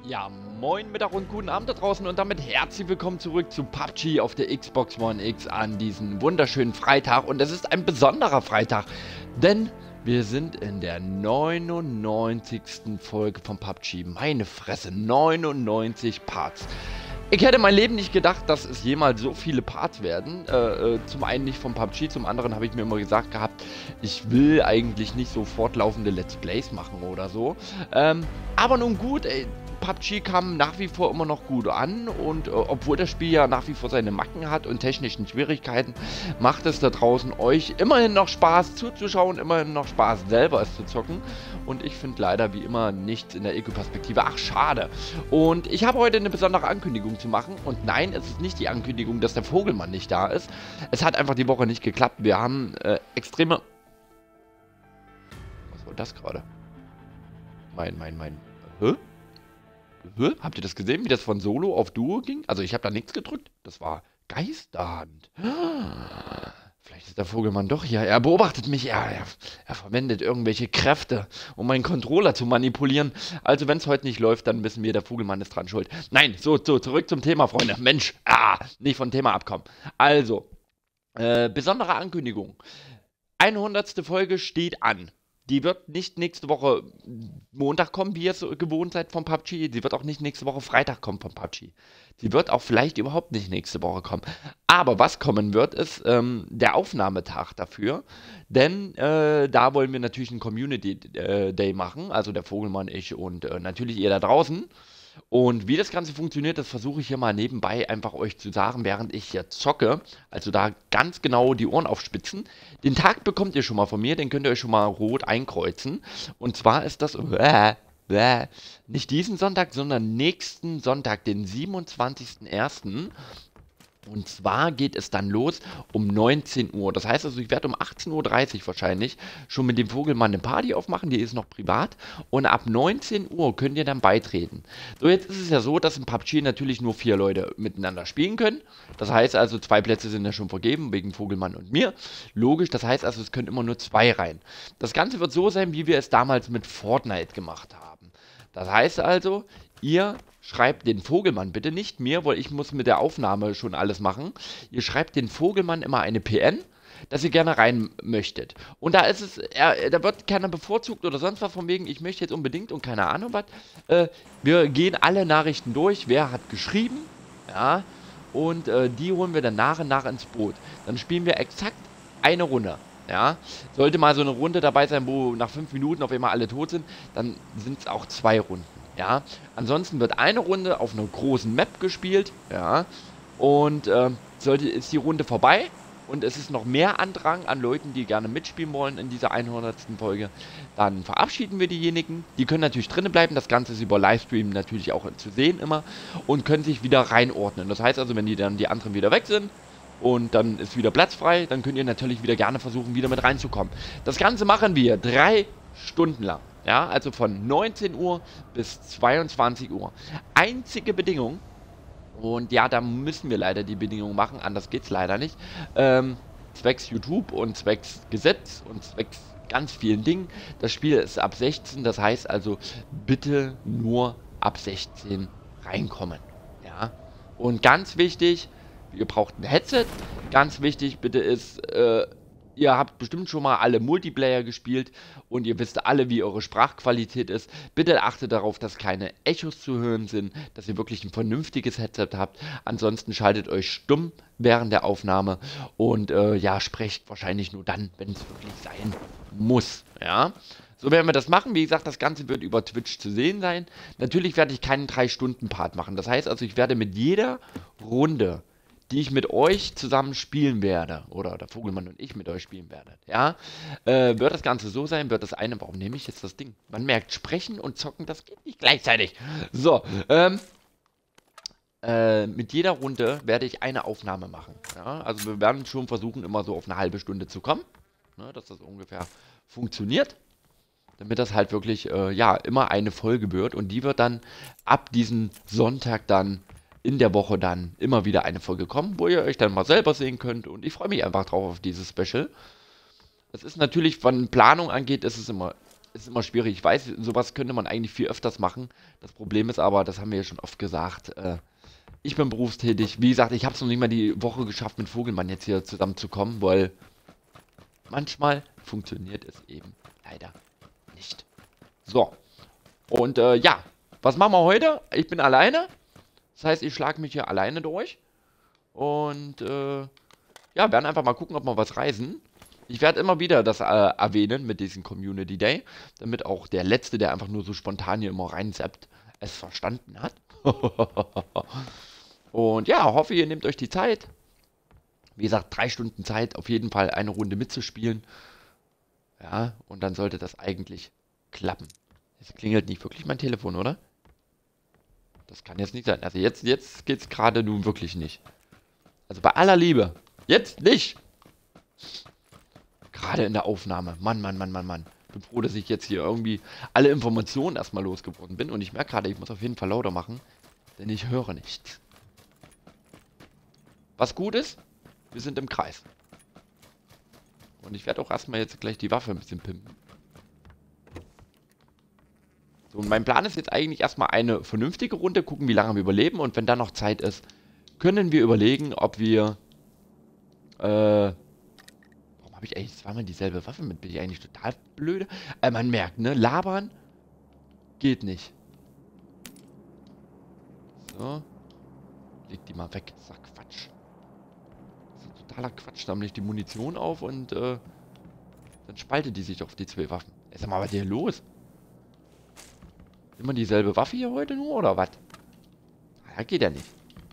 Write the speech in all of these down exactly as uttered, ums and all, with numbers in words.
Ja, moin, Mittag und guten Abend da draußen und damit herzlich willkommen zurück zu P U B G auf der Xbox One X an diesem wunderschönen Freitag. Und es ist ein besonderer Freitag, denn wir sind in der neunundneunzigsten Folge von P U B G. Meine Fresse, neunundneunzig Parts. Ich hätte mein Leben nicht gedacht, dass es jemals so viele Parts werden. Äh, äh, zum einen nicht von P U B G, zum anderen habe ich mir immer gesagt gehabt, ich will eigentlich nicht so fortlaufende Let's Plays machen oder so. Ähm, aber nun gut, ey. P U B G kam nach wie vor immer noch gut an und äh, obwohl das Spiel ja nach wie vor seine Macken hat und technischen Schwierigkeiten, macht es da draußen euch immerhin noch Spaß zuzuschauen, immerhin noch Spaß selber es zu zocken und ich finde leider wie immer nichts in der Ego-Perspektive. Ach, schade. Und ich habe heute eine besondere Ankündigung zu machen und nein, es ist nicht die Ankündigung, dass der Vogelmann nicht da ist. Es hat einfach die Woche nicht geklappt. Wir haben äh, extreme... Was war das gerade? Mein, mein, mein... Hä? Hä? Habt ihr das gesehen, wie das von Solo auf Duo ging? Also ich habe da nichts gedrückt. Das war geisterhand. Vielleicht ist der Vogelmann doch hier. Er beobachtet mich. Er, er, er verwendet irgendwelche Kräfte, um meinen Controller zu manipulieren. Also wenn es heute nicht läuft, dann wissen wir, der Vogelmann ist dran schuld. Nein, so, so, zurück zum Thema, Freunde. Mensch, ah, nicht vom Thema abkommen. Also, äh, besondere Ankündigung. hundertste Folge steht an. Die wird nicht nächste Woche Montag kommen, wie ihr es gewohnt seid vom P U B G. Die wird auch nicht nächste Woche Freitag kommen vom P U B G. Die wird auch vielleicht überhaupt nicht nächste Woche kommen. Aber was kommen wird, ist ähm, der Aufnahmetag dafür. Denn äh, da wollen wir natürlich einen Community äh, Day machen. Also der Vogelmann, ich und äh, natürlich ihr da draußen. Und wie das Ganze funktioniert, das versuche ich hier mal nebenbei einfach euch zu sagen, während ich hier zocke. Also da ganz genau die Ohren aufspitzen. Den Tag bekommt ihr schon mal von mir, den könnt ihr euch schon mal rot einkreuzen. Und zwar ist das äh, äh, nicht diesen Sonntag, sondern nächsten Sonntag, den siebenundzwanzigsten ersten Und zwar geht es dann los um neunzehn Uhr. Das heißt also, ich werde um achtzehn Uhr dreißig wahrscheinlich schon mit dem Vogelmann eine Party aufmachen. Die ist noch privat. Und ab neunzehn Uhr könnt ihr dann beitreten. So, jetzt ist es ja so, dass in P U B G natürlich nur vier Leute miteinander spielen können. Das heißt also, zwei Plätze sind ja schon vergeben, wegen Vogelmann und mir. Logisch, das heißt also, es können immer nur zwei rein. Das Ganze wird so sein, wie wir es damals mit Fortnite gemacht haben. Das heißt also, ihr schreibt den Vogelmann, bitte nicht mir, weil ich muss mit der Aufnahme schon alles machen. Ihr schreibt den Vogelmann immer eine P N, dass ihr gerne rein möchtet. Und da ist es, er, da wird keiner bevorzugt oder sonst was von wegen, ich möchte jetzt unbedingt und keine Ahnung was. Äh, wir gehen alle Nachrichten durch, wer hat geschrieben, ja, und äh, die holen wir dann nach und nach ins Boot. Dann spielen wir exakt eine Runde. Ja, sollte mal so eine Runde dabei sein, wo nach fünf Minuten auf einmal alle tot sind, dann sind es auch zwei Runden. Ja, ansonsten wird eine Runde auf einer großen Map gespielt, ja, und äh, sollte, ist die Runde vorbei und es ist noch mehr Andrang an Leuten, die gerne mitspielen wollen in dieser hundertsten Folge, dann verabschieden wir diejenigen. Die können natürlich drinnen bleiben, das Ganze ist über Livestream natürlich auch zu sehen immer und können sich wieder reinordnen. Das heißt also, wenn die dann die anderen wieder weg sind, und dann ist wieder Platz frei, dann könnt ihr natürlich wieder gerne versuchen, wieder mit reinzukommen. Das Ganze machen wir drei Stunden lang. Ja, also von neunzehn Uhr bis zweiundzwanzig Uhr. Einzige Bedingung, und ja, da müssen wir leider die Bedingung machen, anders geht's leider nicht, ähm, zwecks YouTube und zwecks Gesetz und zwecks ganz vielen Dingen. Das Spiel ist ab sechzehn, das heißt also bitte nur ab sechzehn reinkommen. Ja, und ganz wichtig, ihr braucht ein Headset. Ganz wichtig bitte ist, äh, ihr habt bestimmt schon mal alle Multiplayer gespielt und ihr wisst alle, wie eure Sprachqualität ist. Bitte achtet darauf, dass keine Echos zu hören sind, dass ihr wirklich ein vernünftiges Headset habt. Ansonsten schaltet euch stumm während der Aufnahme und äh, ja, sprecht wahrscheinlich nur dann, wenn es wirklich sein muss. Ja. So werden wir das machen. Wie gesagt, das Ganze wird über Twitch zu sehen sein. Natürlich werde ich keinen drei Stunden Part machen. Das heißt also, ich werde mit jeder Runde, die ich mit euch zusammen spielen werde, oder der Vogelmann und ich mit euch spielen werde, ja, äh, wird das Ganze so sein, wird das eine, warum nehme ich jetzt das Ding? Man merkt, sprechen und zocken, das geht nicht gleichzeitig. So, ähm, äh, mit jeder Runde werde ich eine Aufnahme machen, ja, also wir werden schon versuchen, immer so auf eine halbe Stunde zu kommen, ne, dass das ungefähr funktioniert, damit das halt wirklich, äh, ja, immer eine Folge wird und die wird dann ab diesem Sonntag dann in der Woche dann immer wieder eine Folge kommen, wo ihr euch dann mal selber sehen könnt und ich freue mich einfach drauf auf dieses Special. Es ist natürlich, was Planung angeht, ist es immer ist immer schwierig. Ich weiß, sowas könnte man eigentlich viel öfters machen. Das Problem ist aber, das haben wir ja schon oft gesagt, äh, ich bin berufstätig. Wie gesagt, ich habe es noch nicht mal die Woche geschafft, mit Vogelmann jetzt hier zusammenzukommen, weil manchmal funktioniert es eben leider nicht. So. Und äh, ja, was machen wir heute? Ich bin alleine. Das heißt, ich schlage mich hier alleine durch. Und äh, ja, werden einfach mal gucken, ob wir was reisen. Ich werde immer wieder das äh, erwähnen mit diesem Community Day, damit auch der Letzte, der einfach nur so spontan hier immer reinsappt, es verstanden hat. Und ja, hoffe, ihr nehmt euch die Zeit. Wie gesagt, drei Stunden Zeit, auf jeden Fall eine Runde mitzuspielen. Ja, und dann sollte das eigentlich klappen. Es klingelt nicht wirklich mein Telefon, oder? Das kann jetzt nicht sein. Also jetzt, jetzt geht es gerade nun wirklich nicht. Also bei aller Liebe. Jetzt nicht! Gerade in der Aufnahme. Mann, Mann, Mann, Mann, Mann. Ich bin froh, dass ich jetzt hier irgendwie alle Informationen erstmal losgeworden bin. Und ich merke gerade, ich muss auf jeden Fall lauter machen. Denn ich höre nichts. Was gut ist, wir sind im Kreis. Und ich werde auch erstmal jetzt gleich die Waffe ein bisschen pimpen. So, und mein Plan ist jetzt eigentlich erstmal eine vernünftige Runde. Gucken, wie lange wir überleben. Und wenn da noch Zeit ist, können wir überlegen, ob wir... Äh... Habe ich eigentlich zweimal dieselbe Waffe mit? Bin ich eigentlich total blöde? Äh, man merkt, ne? Labern geht nicht. So. Leg die mal weg. Das ist doch Quatsch. Das ist totaler Quatsch. Da nämlich die Munition auf und äh, dann spaltet die sich auf die zwei Waffen. Ey, sag mal, was ist hier los? Immer dieselbe Waffe hier heute nur, oder was? Ja, geht ja nicht.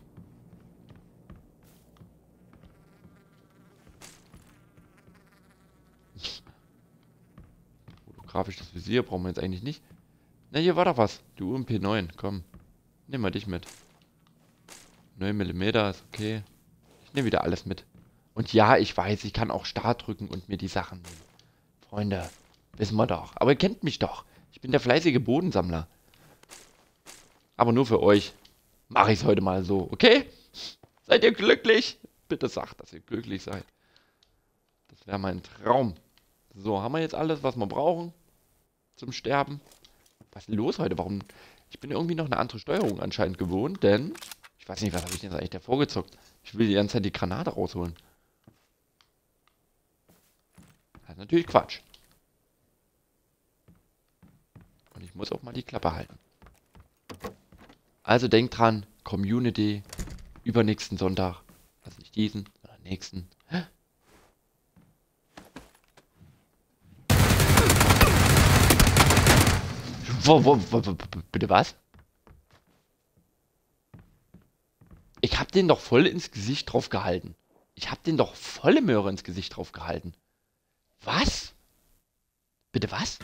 Fotografisches Visier brauchen wir jetzt eigentlich nicht. Na, hier war doch was. Du U M P neun, komm. Nehmen wir dich mit. neun Millimeter ist okay. Ich nehme wieder alles mit. Und ja, ich weiß, ich kann auch Start drücken und mir die Sachen nehmen. Freunde, wissen wir doch. Aber ihr kennt mich doch. Ich bin der fleißige Bodensammler. Aber nur für euch mache ich es heute mal so, okay? Seid ihr glücklich? Bitte sagt, dass ihr glücklich seid. Das wäre mein Traum. So, haben wir jetzt alles, was wir brauchen zum Sterben? Was ist denn los heute? Warum? Ich bin irgendwie noch eine andere Steuerung anscheinend gewohnt, denn ich weiß nicht, was habe ich denn jetzt eigentlich davor gezockt? Ich will die ganze Zeit die Granate rausholen. Das ist natürlich Quatsch. Und ich muss auch mal die Klappe halten. Also denkt dran, Community, übernächsten Sonntag, also nicht diesen, sondern nächsten. Wo, wo, wo, wo, bitte was? Ich hab den doch voll ins Gesicht drauf gehalten. Ich hab den doch volle Möhre ins Gesicht drauf gehalten. Was? Bitte was?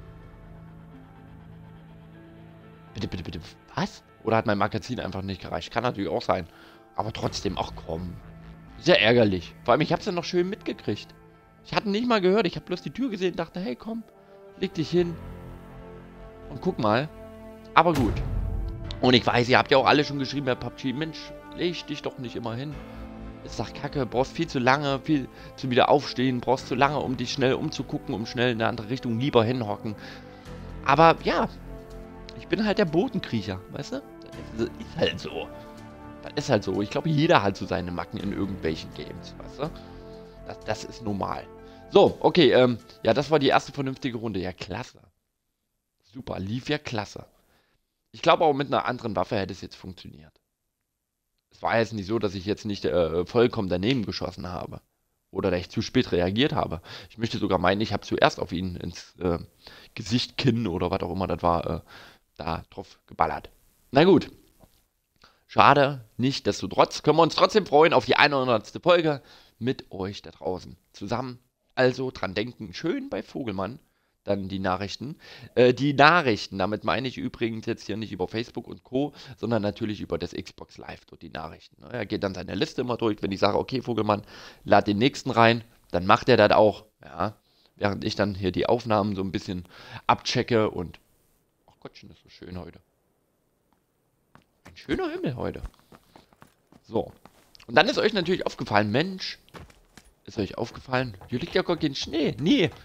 Bitte, bitte, bitte, was? Oder hat mein Magazin einfach nicht gereicht? Kann natürlich auch sein. Aber trotzdem, ach komm. Sehr ärgerlich. Vor allem, ich hab's ja noch schön mitgekriegt. Ich hatte nicht mal gehört. Ich habe bloß die Tür gesehen und dachte, hey, komm, leg dich hin. Und guck mal. Aber gut. Und ich weiß, ihr habt ja auch alle schon geschrieben, Herr P U B G, Mensch, leg dich doch nicht immer hin. Ist doch kacke, brauchst viel zu lange, viel zu wieder aufstehen, brauchst zu lange, um dich schnell umzugucken, um schnell in eine andere Richtung lieber hinhocken. Aber ja, ich bin halt der Bodenkriecher, weißt du? Das ist halt so. Das ist halt so. Ich glaube, jeder hat so seine Macken in irgendwelchen Games, weißt du? Das, das ist normal. So, okay, ähm, ja, das war die erste vernünftige Runde. Ja, klasse. Super, lief ja klasse. Ich glaube auch mit einer anderen Waffe hätte es jetzt funktioniert. Es war jetzt nicht so, dass ich jetzt nicht äh, vollkommen daneben geschossen habe. Oder dass ich zu spät reagiert habe. Ich möchte sogar meinen, ich habe zuerst auf ihn ins äh, Gesicht, Kinn oder was auch immer das war, äh, da drauf geballert. Na gut. Schade, nichtsdestotrotz können wir uns trotzdem freuen auf die hundertste Folge mit euch da draußen zusammen. Also dran denken, schön bei Vogelmann. Dann die Nachrichten. Äh, die Nachrichten, damit meine ich übrigens jetzt hier nicht über Facebook und Co., sondern natürlich über das Xbox Live, dort die Nachrichten. Er geht dann seine Liste immer durch. Wenn ich sage, okay, Vogelmann, lad den nächsten rein, dann macht er das auch. Ja, während ich dann hier die Aufnahmen so ein bisschen abchecke und... Ach Gottchen, ist so schön heute. Ein schöner Himmel heute. So. Und dann ist euch natürlich aufgefallen, Mensch, ist euch aufgefallen, hier liegt ja gar kein Schnee. Nee.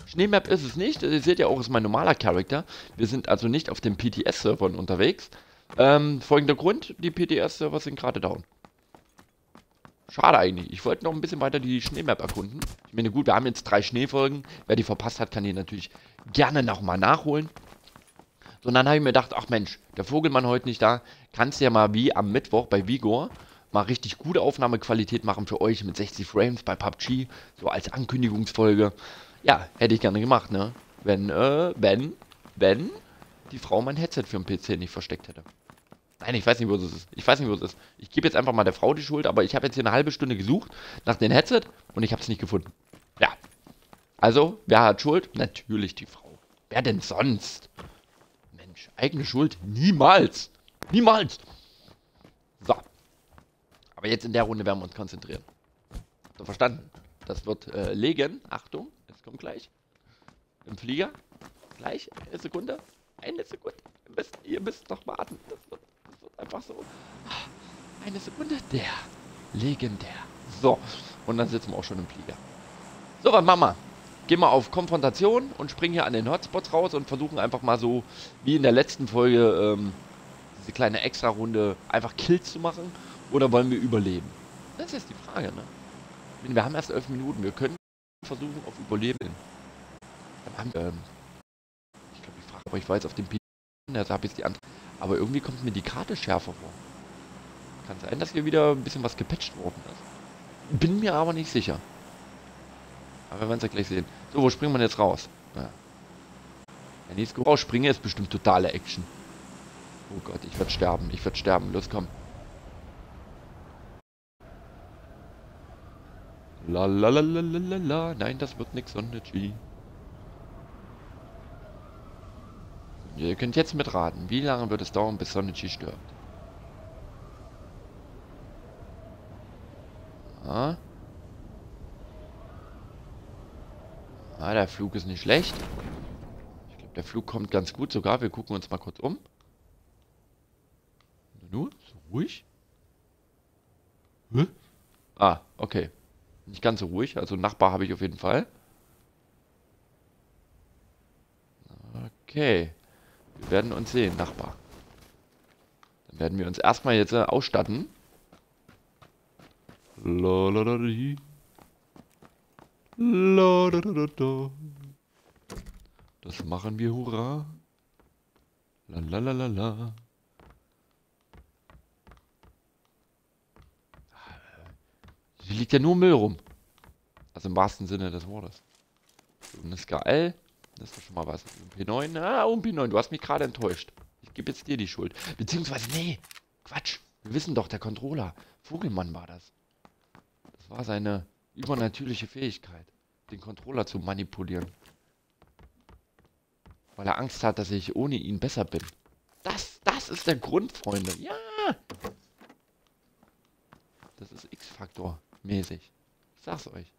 Schneemap ist es nicht. Ihr seht ja auch, ist mein normaler Charakter. Wir sind also nicht auf den P T S-Servern unterwegs. Ähm, folgender Grund, die P T S-Server sind gerade down. Schade eigentlich. Ich wollte noch ein bisschen weiter die Schneemap erkunden. Ich meine, gut, wir haben jetzt drei Schneefolgen. Wer die verpasst hat, kann die natürlich gerne nochmal nachholen. So, und dann habe ich mir gedacht, ach Mensch, der Vogelmann heute nicht da. Kannst ja mal wie am Mittwoch bei Vigor mal richtig gute Aufnahmequalität machen für euch mit sechzig Frames bei P U B G. So als Ankündigungsfolge. Ja, hätte ich gerne gemacht, ne? Wenn, äh, wenn, wenn die Frau mein Headset für den P C nicht versteckt hätte. Nein, ich weiß nicht, wo es ist. Ich weiß nicht, wo es ist. Ich gebe jetzt einfach mal der Frau die Schuld, aber ich habe jetzt hier eine halbe Stunde gesucht nach dem Headset und ich habe es nicht gefunden. Ja. Also, wer hat Schuld? Natürlich die Frau. Wer denn sonst? Mensch, eigene Schuld? Niemals. Niemals. So. Aber jetzt in der Runde werden wir uns konzentrieren. Habt ihr verstanden? Das wird äh, legen. Achtung, es kommt gleich. Im Flieger. Gleich. Eine Sekunde. Eine Sekunde. Ihr müsst, ihr müsst noch warten. Das wird, das wird einfach so. Eine Sekunde. Der. Legendär. So. Und dann sitzen wir auch schon im Flieger. So, was machen wir? Gehen wir auf Konfrontation und springen hier an den Hotspots raus und versuchen einfach mal so, wie in der letzten Folge, ähm, diese kleine Extra-Runde einfach Kills zu machen. Oder wollen wir überleben? Das ist jetzt die Frage, ne? Wir haben erst elf Minuten. Wir können versuchen auf Überleben. Dann haben wir, ähm, ich glaube, die Frage, aber ich weiß auf dem P C, also habe ich jetzt die andere. Aber irgendwie kommt mir die Karte schärfer vor. Kann sein, dass hier wieder ein bisschen was gepatcht worden ist. Bin mir aber nicht sicher. Aber wir werden es ja gleich sehen. So, wo springen wir jetzt raus? Ja. Wenn ich jetzt rausspringe, ist bestimmt totale Action. Oh Gott, ich werde sterben. Ich werde sterben. Los, komm. La la la la la la la. Nein, das wird nix, Sonichi. Ihr könnt jetzt mitraten. Wie lange wird es dauern, bis Sonichi stirbt? Ah. Ah, der Flug ist nicht schlecht. Ich glaube, der Flug kommt ganz gut sogar. Wir gucken uns mal kurz um. Nur? So ruhig? Hä? Ah, okay. Nicht ganz so ruhig. Also Nachbar habe ich auf jeden Fall. Okay. Wir werden uns sehen, Nachbar. Dann werden wir uns erstmal jetzt äh, ausstatten. Lalalali. Lalalala. Das machen wir, hurra. Lalalala. Hier liegt ja nur Müll rum. Also im wahrsten Sinne des Wortes. So, ein S K L. Das ist doch schon mal was. U M P neun. Ah, U M P neun, du hast mich gerade enttäuscht. Ich gebe jetzt dir die Schuld. Beziehungsweise, nee. Quatsch. Wir wissen doch, der Controller. Vogelmann war das. Das war seine übernatürliche Fähigkeit, den Controller zu manipulieren. Weil er Angst hat, dass ich ohne ihn besser bin. Das, das ist der Grund, Freunde. Ja. Das ist X-Faktor mäßig. Ich sag's euch.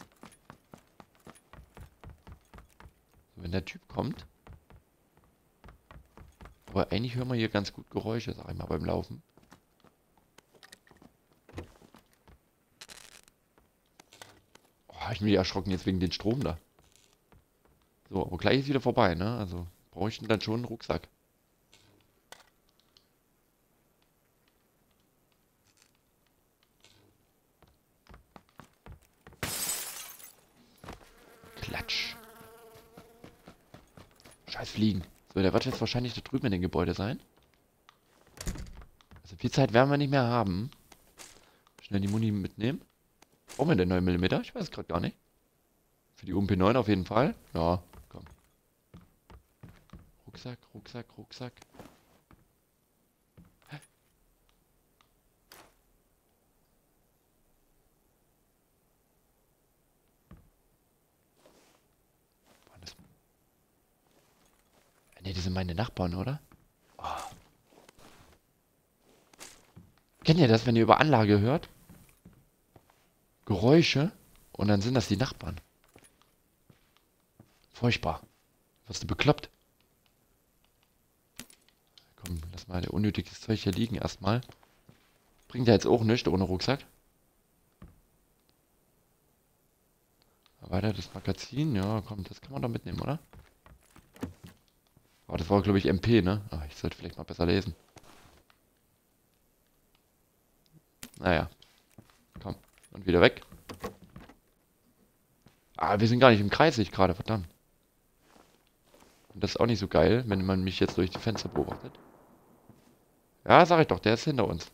Wenn der Typ kommt. Aber eigentlich hören wir hier ganz gut Geräusche, sag ich mal, beim Laufen. Oh, ich bin erschrocken jetzt wegen den Strom da. So, aber gleich ist wieder vorbei, ne? Also brauche ich dann schon einen Rucksack. Klatsch. Scheiß Fliegen. So, der wird jetzt wahrscheinlich da drüben in dem Gebäude sein. Also viel Zeit werden wir nicht mehr haben. Schnell die Muni mitnehmen. Brauchen wir denn neun Millimeter? Ich weiß es gerade gar nicht. Für die U M P neun auf jeden Fall. Ja, komm. Rucksack, Rucksack, Rucksack. Hä? Das... Ne, die sind meine Nachbarn, oder? Oh. Kennt ihr das, wenn ihr über Anlage hört? Geräusche und dann sind das die Nachbarn. Furchtbar. Wirst du bekloppt? Komm, lass mal der unnötiges Zeug hier liegen erstmal. Bringt ja jetzt auch nichts ohne Rucksack. Weiter das Magazin. Ja, komm, das kann man doch mitnehmen, oder? Aber das war, glaube ich, M P, ne? Ach, ich sollte vielleicht mal besser lesen. Naja. Komm. Und wieder weg. Ah, wir sind gar nicht im Kreis, sehe ich gerade, verdammt. Und das ist auch nicht so geil, wenn man mich jetzt durch die Fenster beobachtet. Ja, sag ich doch, der ist hinter uns.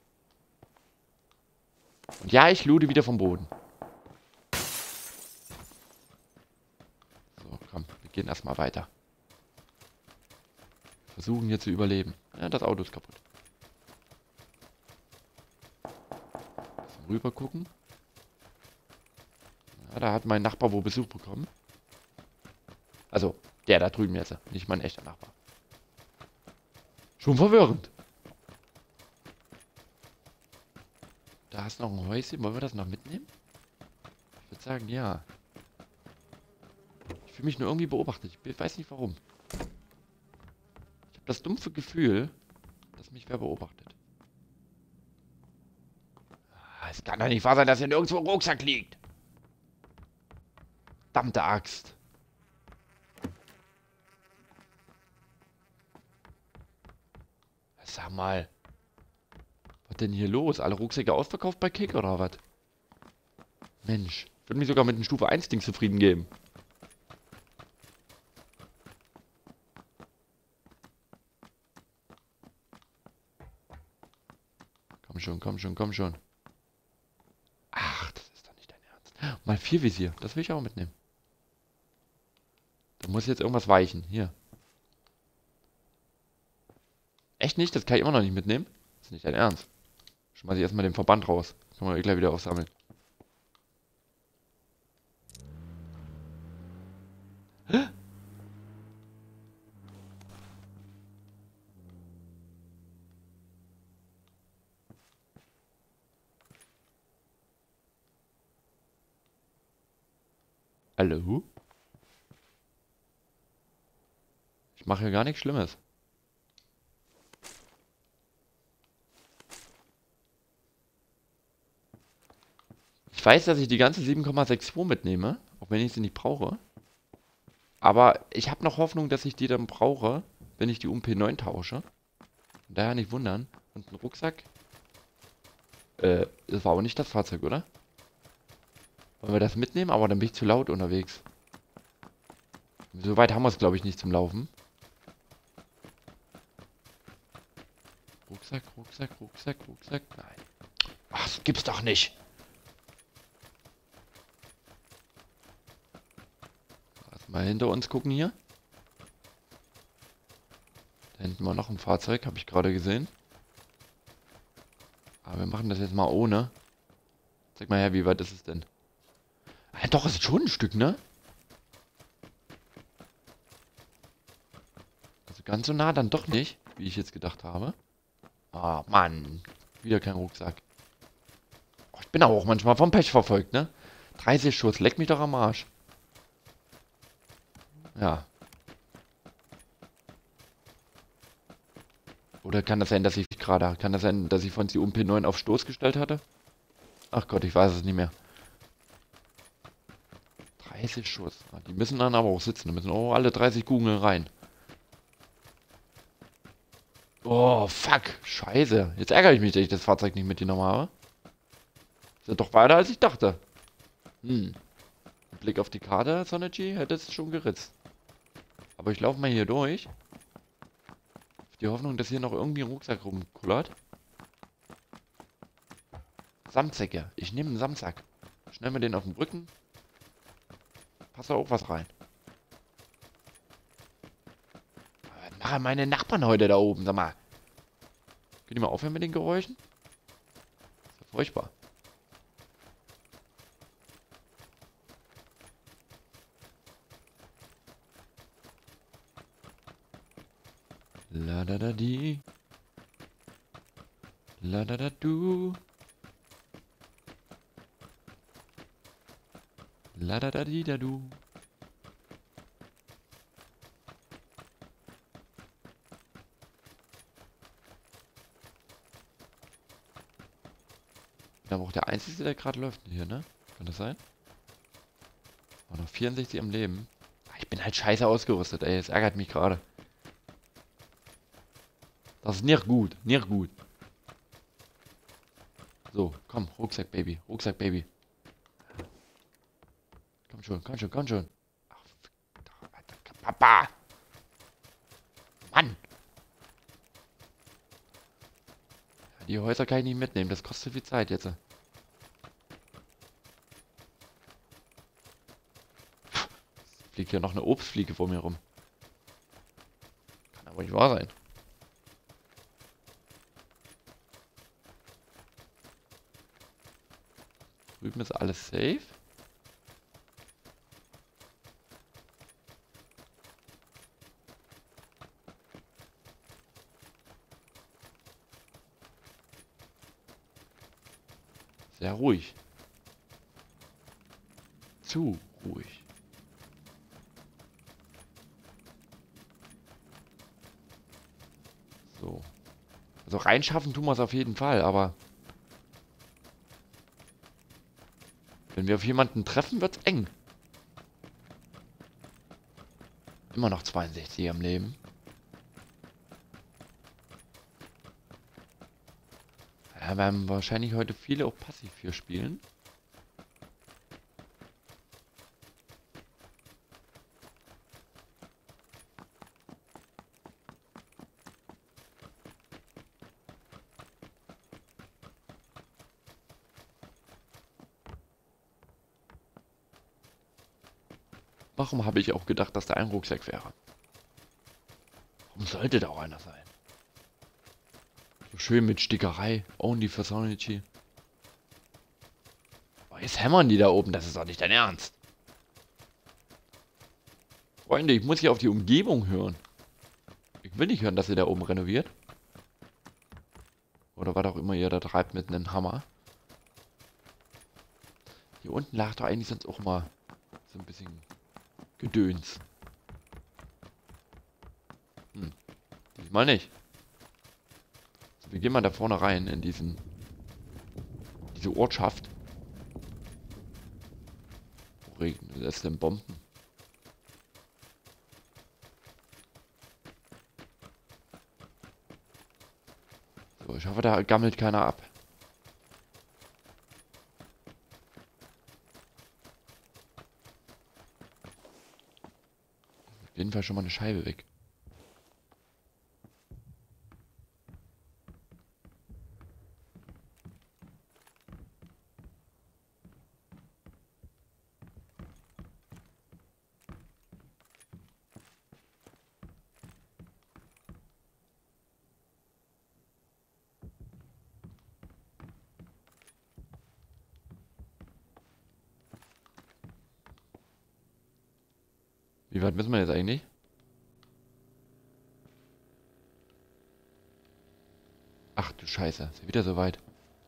Und ja, ich loote wieder vom Boden. So, komm, wir gehen erstmal weiter. Versuchen hier zu überleben. Ja, das Auto ist kaputt. Bisschen rüber gucken. Ja, da hat mein Nachbar wohl Besuch bekommen. Also, der da drüben jetzt, nicht mein echter Nachbar. Schon verwirrend. Da ist noch ein Häuschen. Wollen wir das noch mitnehmen? Ich würde sagen, ja. Ich fühle mich nur irgendwie beobachtet. Ich weiß nicht warum. Ich habe das dumpfe Gefühl, dass mich wer beobachtet. Ah, es kann doch nicht wahr sein, dass hier nirgendwo ein Rucksack liegt. Verdammte Axt. Sag mal. Was denn hier los? Alle Rucksäcke ausverkauft bei Kick oder was? Mensch. Ich würde mich sogar mit einem Stufe eins Ding zufrieden geben. Komm schon, komm schon, komm schon. Ach, das ist doch nicht dein Ernst. Mal vier Visier. Das will ich auch mitnehmen. Da muss jetzt irgendwas weichen. Hier. Echt nicht? Das kann ich immer noch nicht mitnehmen? Das ist nicht dein Ernst. Schmeiß ich erstmal den Verband raus. Kann man gleich wieder aufsammeln. Hä? Hallo? Ich mache hier gar nichts Schlimmes. Ich weiß, dass ich die ganze sieben Komma zweiundsiebzig mitnehme, auch wenn ich sie nicht brauche. Aber ich habe noch Hoffnung, dass ich die dann brauche, wenn ich die U M P neun tausche. Daher nicht wundern. Und ein Rucksack. Äh, das war aber nicht das Fahrzeug, oder? Wollen wir das mitnehmen? Aber dann bin ich zu laut unterwegs. So weit haben wir es, glaube ich, nicht zum Laufen. Rucksack, Rucksack, Rucksack, Rucksack. Nein. Ach, das gibt's doch nicht. Mal hinter uns gucken hier. Da hinten war noch ein Fahrzeug, habe ich gerade gesehen. Aber wir machen das jetzt mal ohne. Zeig mal her, wie weit ist es denn? Ah, doch, es ist schon ein Stück, ne? Also ganz so nah dann doch nicht, wie ich jetzt gedacht habe. Ah, oh, Mann. Wieder kein Rucksack. Oh, ich bin aber auch manchmal vom Pech verfolgt, ne? dreißig Schuss, leck mich doch am Arsch. Ja. Oder kann das sein, dass ich gerade... Kann das sein, dass ich von die U M P neun auf Stoß gestellt hatte? Ach Gott, ich weiß es nicht mehr. dreißig Schuss. Die müssen dann aber auch sitzen. Da müssen auch alle dreißig Kugeln rein. Oh, fuck. Scheiße. Jetzt ärgere ich mich, dass ich das Fahrzeug nicht mitgenommen habe. Ist ja doch weiter, als ich dachte. Hm. Mit Blick auf die Karte, Sonichi, hätte es schon geritzt. Aber ich laufe mal hier durch. Auf die Hoffnung, dass hier noch irgendwie ein Rucksack rumkullert. Samtsäcke. Ich nehme einen Samtsack. Schnell mir den auf den Rücken. Passt da auch was rein. Was machen meine Nachbarn heute da oben? Sag mal. Könnt ihr mal aufhören mit den Geräuschen? Das ist ja furchtbar. La da da di. La da da du. La da da di da du. Ich bin aber auch der Einzige, der gerade läuft hier, ne? Kann das sein? vierundsechzig am Leben. Ich bin halt scheiße ausgerüstet, ey. Das ärgert mich gerade. Das ist nicht gut. Nicht gut. So, komm. Rucksack, Baby. Rucksack, Baby. Komm schon, komm schon, komm schon. Ach, Papa! Mann! Die Häuser kann ich nicht mitnehmen. Das kostet viel Zeit jetzt. Fliegt hier noch eine Obstfliege vor mir rum. Kann aber nicht wahr sein. Drüben ist alles safe. Sehr ruhig. Zu ruhig. So. Also reinschaffen tun wir es auf jeden Fall, aber wenn wir auf jemanden treffen, wird's eng. Immer noch zweiundsechzig am Leben. Ja, wir werden wahrscheinlich heute viele auch passiv hier spielen. Warum habe ich auch gedacht, dass da ein Rucksack wäre? Warum sollte da auch einer sein? So schön mit Stickerei. Only for Sonichi. Oh, jetzt hämmern die da oben. Das ist doch nicht dein Ernst. Freunde, ich muss hier auf die Umgebung hören. Ich will nicht hören, dass ihr da oben renoviert. Oder was auch immer ihr da treibt mit einem Hammer. Hier unten lag doch eigentlich sonst auch mal so ein bisschen Gedöns. Hm. Diesmal nicht. So, wir gehen mal da vorne rein in diesen diese Ortschaft. Wo regnet es denn Bomben? So, ich hoffe, da gammelt keiner ab. Auf jeden Fall schon mal eine Scheibe weg. Wie weit müssen wir jetzt eigentlich? Ach du Scheiße, ist ja wieder so weit.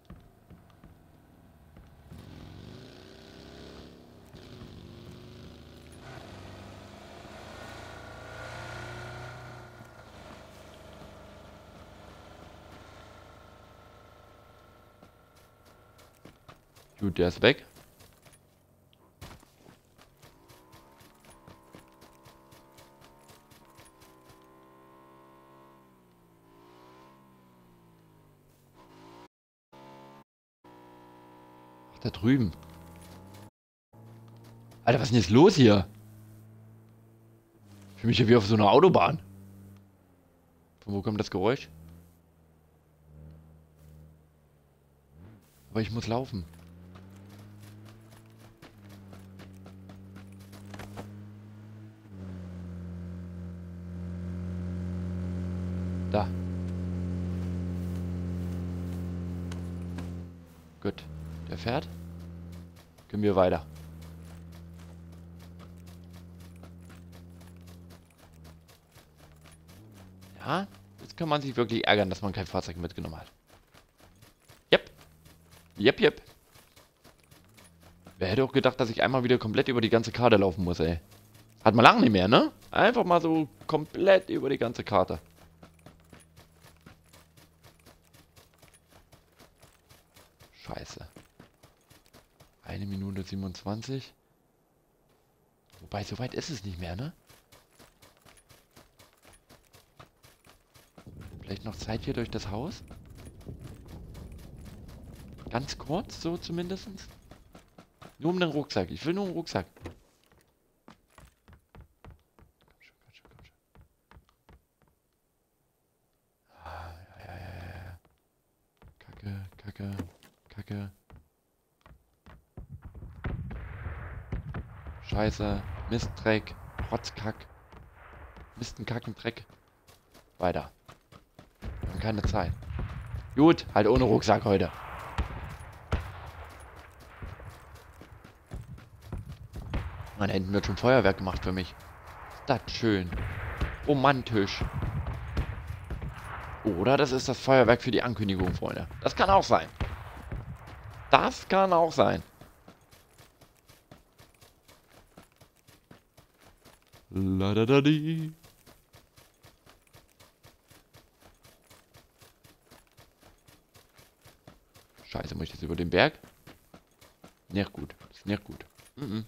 Gut, der ist weg. Ach, da drüben. Alter, was ist denn jetzt los hier? Ich fühle mich hier wie auf so einer Autobahn. Von wo kommt das Geräusch? Aber ich muss laufen. Da. Gut. Der fährt. Gehen wir weiter. Ja, jetzt kann man sich wirklich ärgern, dass man kein Fahrzeug mitgenommen hat. Jep. Jep, jep. Wer hätte auch gedacht, dass ich einmal wieder komplett über die ganze Karte laufen muss, ey. Hat man lange nicht mehr, ne? Einfach mal so komplett über die ganze Karte. Scheiße. Eine Minute siebenundzwanzig. Wobei, so weit ist es nicht mehr, ne? Vielleicht noch Zeit hier durch das Haus? Ganz kurz, so zumindest. Nur um den Rucksack. Ich will nur einen Rucksack. Komm schon, komm schon, komm schon. Ah, ja, ja, ja, ja. Kacke, Kacke, Kacke. Scheiße, Mist, Dreck, Rotzkack. Misten, Kacken, Dreck. Weiter. Wir haben keine Zeit. Gut, halt ohne Rucksack heute. Mann, da hinten wird schon Feuerwerk gemacht für mich. Ist das schön. Romantisch. Oder das ist das Feuerwerk für die Ankündigung, Freunde. Das kann auch sein. Das kann auch sein. La da da di. Scheiße, muss ich jetzt über den Berg? Nicht gut. Das ist nicht gut. Mm -mm.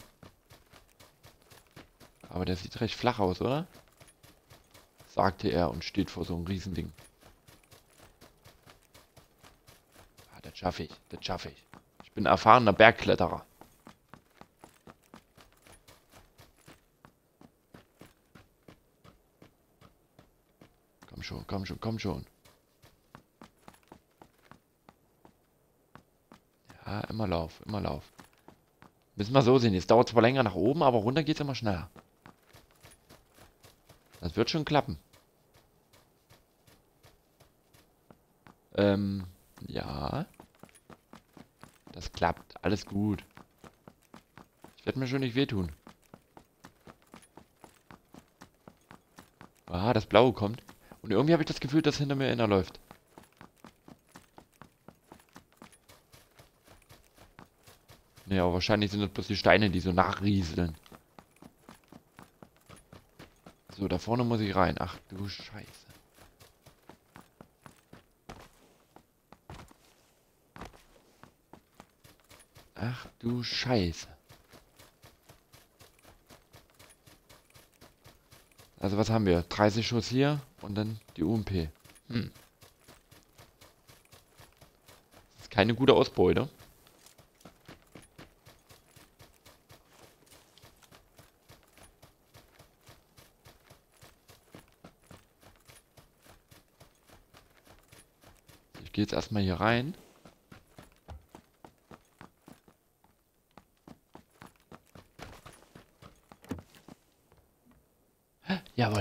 Aber der sieht recht flach aus, oder? Sagte er und steht vor so einem Riesending. Ah, das schaffe ich. Das schaffe ich. Ich bin erfahrener Bergkletterer. Komm schon, komm schon, komm schon. Ja, immer Lauf, immer Lauf. Müssen wir so sehen. Jetzt dauert es zwar länger nach oben, aber runter geht es immer schneller. Das wird schon klappen. Ähm, ja. Das klappt. Alles gut. Ich werde mir schon nicht wehtun. Ah, das Blaue kommt. Und irgendwie habe ich das Gefühl, dass hinter mir einer läuft. Ja, aber wahrscheinlich sind das bloß die Steine, die so nachrieseln. So, da vorne muss ich rein. Ach du Scheiße. Ach du Scheiße. Also was haben wir? dreißig Schuss hier und dann die U M P. Hm. Das ist keine gute Ausbeute. Ich gehe jetzt erstmal hier rein. Jawohl.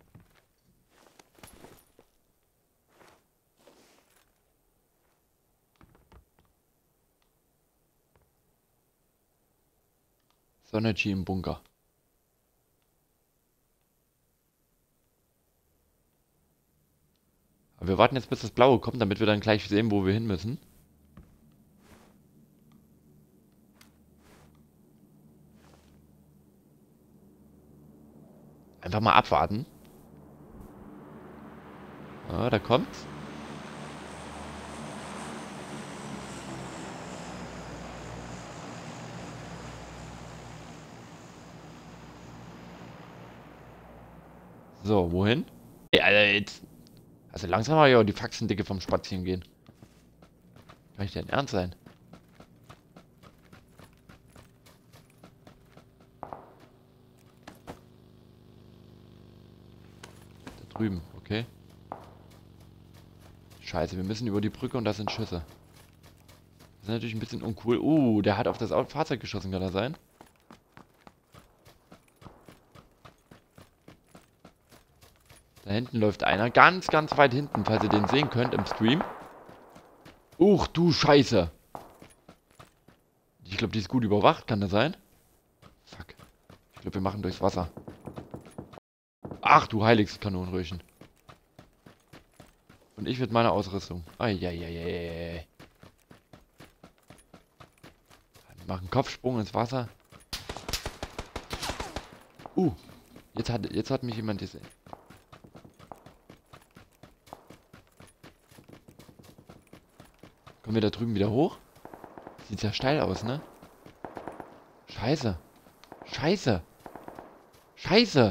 Sonergy im Bunker. Aber wir warten jetzt, bis das Blaue kommt, damit wir dann gleich sehen, wo wir hin müssen. Einfach mal abwarten. Ah, da kommt's. So, wohin? Ey, Alter, jetzt. Also langsam mal ja die Faxendicke vom Spazierengehen. Kann ich denn ernst sein? Da drüben, okay. Scheiße, wir müssen über die Brücke und das sind Schüsse. Das ist natürlich ein bisschen uncool. Uh, der hat auf das Fahrzeug geschossen, kann das sein? Da hinten läuft einer. Ganz, ganz weit hinten, falls ihr den sehen könnt im Stream. Uch, du Scheiße. Ich glaube, die ist gut überwacht, kann das sein? Fuck. Ich glaube, wir machen durchs Wasser. Ach, du heiliges Kanonenröhrchen. Und ich mit meiner Ausrüstung. Eieieiei. Machen Kopfsprung ins Wasser. Uh, jetzt hat, jetzt hat mich jemand gesehen. Kommen wir da drüben wieder hoch? Sieht ja steil aus, ne? Scheiße. Scheiße. Scheiße.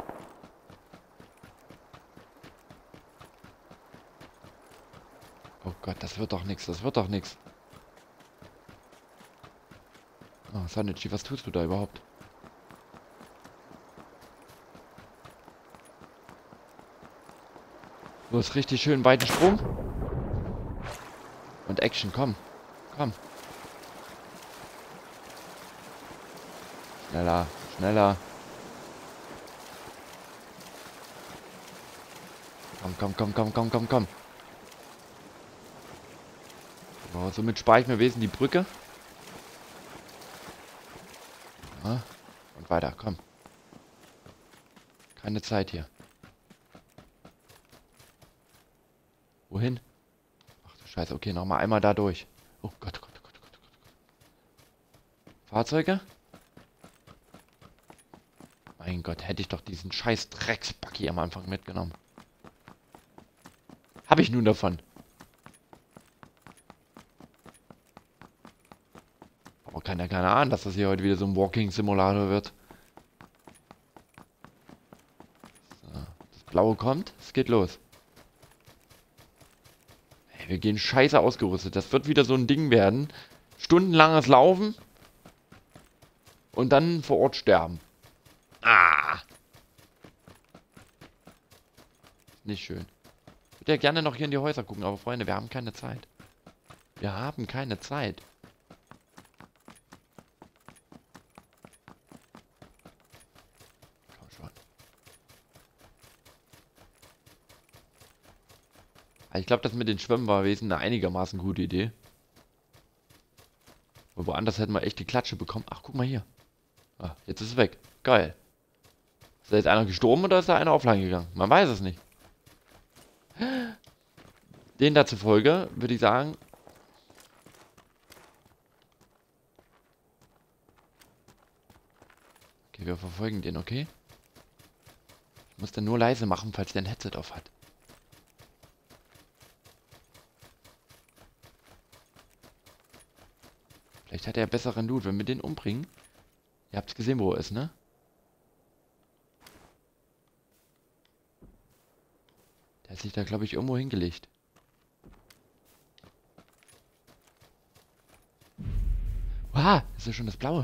Oh Gott, das wird doch nichts. Das wird doch nichts. Oh, Sonichi, was tust du da überhaupt? Du hast richtig schön weiten Sprung. Und Action, komm. Komm. Schneller, schneller. Komm, komm, komm, komm, komm, komm, komm. Oh, somit spare ich mir wesentlich die Brücke. Ja, und weiter, komm. Keine Zeit hier. Wohin? Ach du Scheiße, okay, nochmal einmal da durch. Oh Gott, oh Gott, oh Gott, oh Gott, oh Gott. Fahrzeuge? Mein Gott, hätte ich doch diesen scheiß Drecksbuggy am Anfang mitgenommen. Habe ich nun davon. Aber kann ja keiner ahnen, dass das hier heute wieder so ein Walking-Simulator wird. So, das Blaue kommt, es geht los. Hey, wir gehen scheiße ausgerüstet. Das wird wieder so ein Ding werden. Stundenlanges Laufen. Und dann vor Ort sterben. Ah! Nicht schön. Ich würde ja gerne noch hier in die Häuser gucken, aber Freunde, wir haben keine Zeit. Wir haben keine Zeit. Komm schon. Ich glaube, das mit den Schwimmen war wesentlich eine einigermaßen gute Idee. Aber woanders hätten wir echt die Klatsche bekommen. Ach, guck mal hier. Ah, jetzt ist es weg. Geil. Ist da jetzt einer gestorben oder ist da einer offline gegangen? Man weiß es nicht. Den dazu Folge würde ich sagen. Okay, wir verfolgen den, okay? Ich muss den nur leise machen, falls der ein Headset auf hat. Vielleicht hat er besseren Loot, wenn wir den umbringen. Ihr habt gesehen, wo er ist, ne? Der hat sich da, glaube ich, irgendwo hingelegt. Wow, das ist ja schon das Blaue.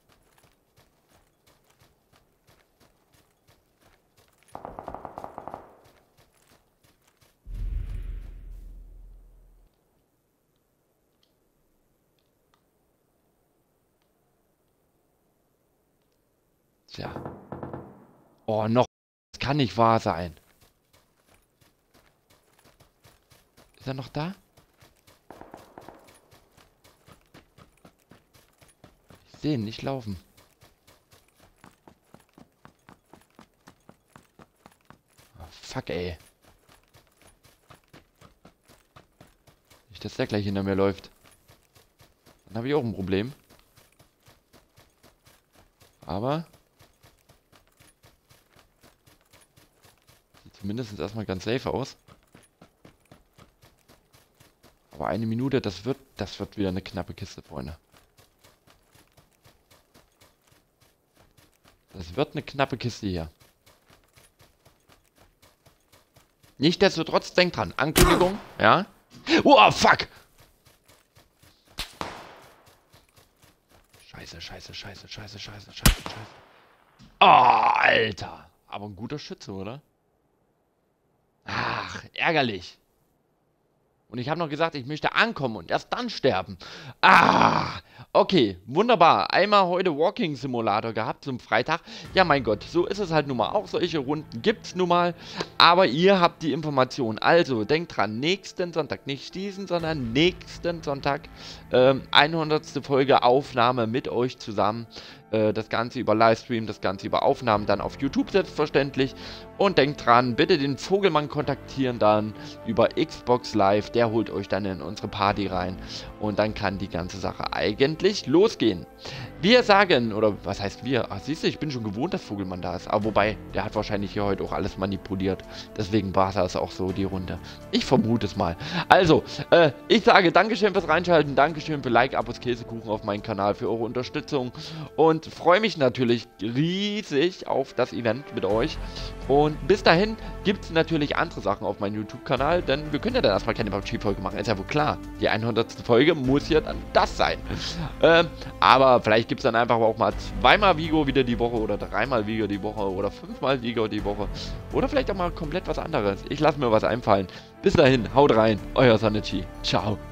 Tja. Oh, noch. Das kann nicht wahr sein. Ist er noch da? Ich sehe ihn nicht laufen. Oh, fuck, ey. Nicht, dass der gleich hinter mir läuft. Dann habe ich auch ein Problem. Aber sieht zumindest erstmal ganz safe aus. Aber eine Minute, das wird, das wird wieder eine knappe Kiste, Freunde. Das wird eine knappe Kiste hier. Nichtsdestotrotz, denkt dran, Ankündigung, ja. Oh, fuck! Scheiße, scheiße, scheiße, scheiße, scheiße, scheiße, scheiße. Oh, Alter. Aber ein guter Schütze, oder? Ach, ärgerlich. Und ich habe noch gesagt, ich möchte ankommen und erst dann sterben. Ah, okay, wunderbar. Einmal heute Walking Simulator gehabt zum Freitag. Ja, mein Gott, so ist es halt nun mal auch. Solche Runden gibt es nun mal. Aber ihr habt die Information. Also, denkt dran, nächsten Sonntag, nicht diesen, sondern nächsten Sonntag, ähm, hundertste Folge Aufnahme mit euch zusammen. Äh, das Ganze über Livestream, das Ganze über Aufnahmen dann auf YouTube selbstverständlich. Und denkt dran, bitte den Vogelmann kontaktieren dann über Xbox Live. Der holt euch dann in unsere Party rein. Und dann kann die ganze Sache eigentlich losgehen. Wir sagen, oder was heißt wir? Ach, siehst du, ich bin schon gewohnt, dass Vogelmann da ist. Aber wobei, der hat wahrscheinlich hier heute auch alles manipuliert. Deswegen war das auch so, die Runde. Ich vermute es mal. Also, äh, ich sage Dankeschön fürs Reinschalten. Dankeschön für Like, Abos, Käsekuchen auf meinen Kanal, für eure Unterstützung. Und und freue mich natürlich riesig auf das Event mit euch. Und bis dahin gibt es natürlich andere Sachen auf meinem YouTube-Kanal, denn wir können ja dann erstmal keine P U B G-Folge machen, ist ja wohl klar. Die hundertste Folge muss ja dann das sein. Ähm, aber vielleicht gibt es dann einfach auch mal zweimal Vigo wieder die Woche oder dreimal Vigo die Woche oder fünfmal Vigo die Woche. Oder vielleicht auch mal komplett was anderes. Ich lasse mir was einfallen. Bis dahin, haut rein, euer Sonichi. Ciao.